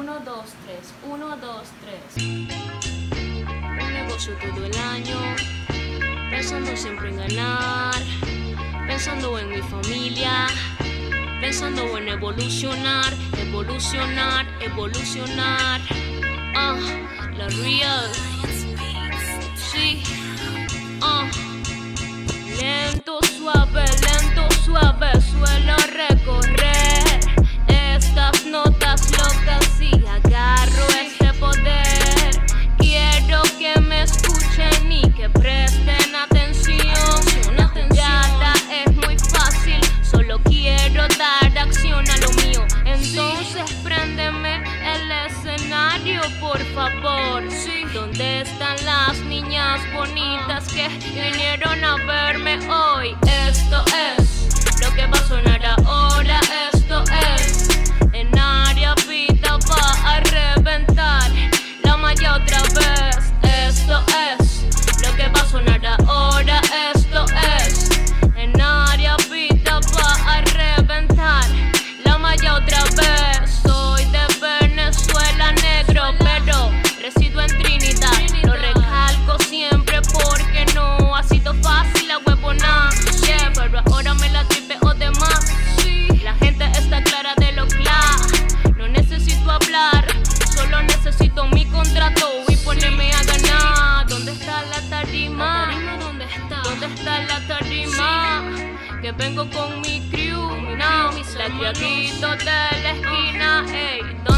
1, 2, 3, 1, 2, 3. Un negocio todo el año, pensando siempre en ganar, pensando en mi familia, pensando en evolucionar, evolucionar, evolucionar. La real. Sí. Lento, suave, suelo recorrer estas notas locas y agarro este poder. Quiero que me escuchen y que presten atención. La jugada es muy fácil, solo quiero dar acción a lo mío. Entonces préndeme el escenario, por favor. ¿Dónde están las niñas bonitas que vinieron a verme hoy? Esto es lo que va a sonar ahora. Esto es en área pita, va a reventar la malla otra vez. Esto es lo que va a sonar ahora. Esto es en área pita, va a reventar la malla otra vez. Soy de Venezuela, negro, pero resido en Trinidad. Lo recalco siempre porque no ha sido fácil la huevona. Yeah, pero ahora me la tripeo de más. La gente está clara de lo claro. No necesito hablar, solo necesito mi contrato y ponerme a ganar. ¿Dónde está la tarima? ¿Dónde está? ¿Dónde está la tarima? Que vengo con mi crew, now. La criadito de la esquina, ey.